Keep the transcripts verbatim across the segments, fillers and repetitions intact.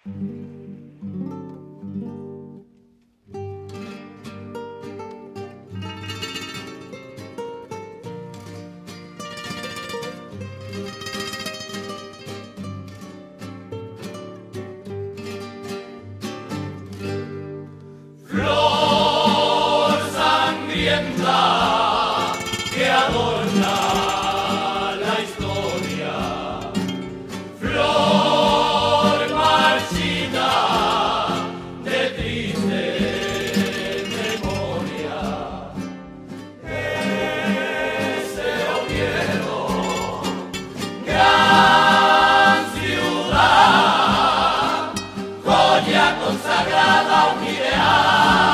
Que adorna la historia, flor marchita de triste memoria. Ese Oviedo, gran ciudad, joya consagrada a un ideal.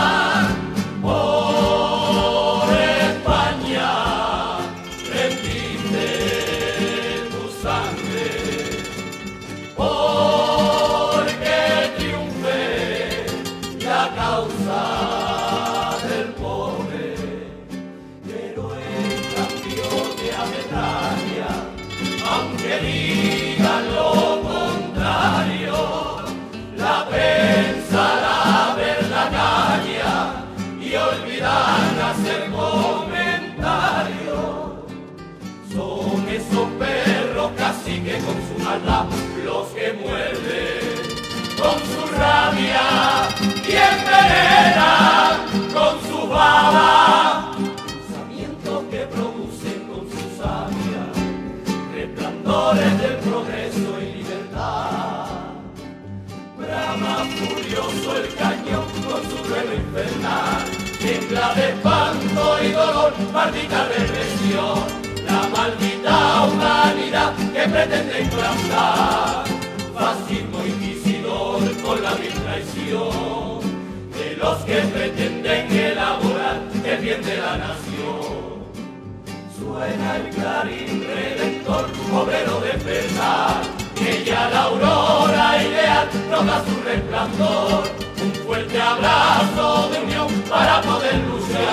Del pobre, pero el campeón de Alemania, aunque digan lo contrario, la prensa, la verdad calla y olvidan hacer comentarios. Son esos perros caciques con su maldad, los que muerden con su rabia y envenenan con su baba, pensamientos que producen con su sabia resplandores del progreso y libertad. Brama furioso el cañón con su trueno infernal, tiembla de espanto y dolor, maldita represión, la maldita humanidad que pretende implantar fascismo inquisidor con la vil traición de los que pretenden elaborar el bien de la nación. Suena el clarín redentor, obrero de verdad, que ya la aurora ideal nos da su resplandor. Un fuerte abrazo de unión para poder luchar.